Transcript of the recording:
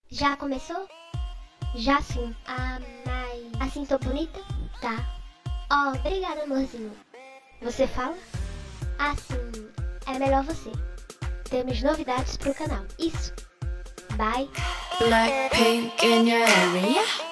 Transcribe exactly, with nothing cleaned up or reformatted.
Já começou? Já sim. Ah, mas... assim tô bonita? Tá. Ó, oh, obrigada, amorzinho. Você fala? Ah, sim. É melhor você. Temos novidades pro canal. Isso. Bye. Blackpink in your area.